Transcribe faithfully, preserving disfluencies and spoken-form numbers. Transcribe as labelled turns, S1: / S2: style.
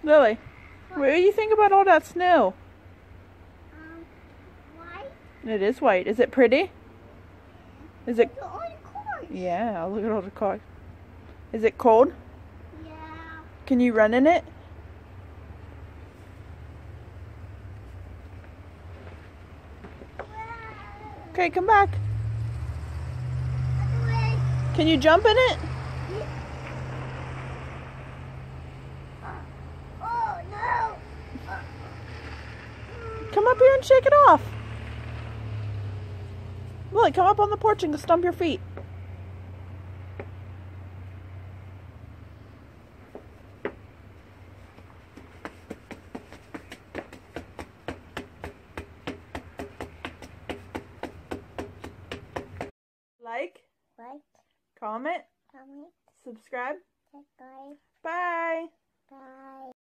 S1: Lily, what do you think about all that snow?
S2: Um, white.
S1: It is white. Is it pretty? Is it?
S2: Look at all the cars.
S1: Yeah, look at all the cars. Is it cold?
S2: Yeah.
S1: Can you run in it? Okay, come back.
S2: Other way.
S1: Can you jump in it?
S2: Oh no.
S1: Come up here and shake it off. Lily, come up on the porch and go stump your feet. Like,
S2: Like,
S1: comment,
S2: comment,
S1: subscribe.
S2: subscribe.
S1: Bye.
S2: Bye.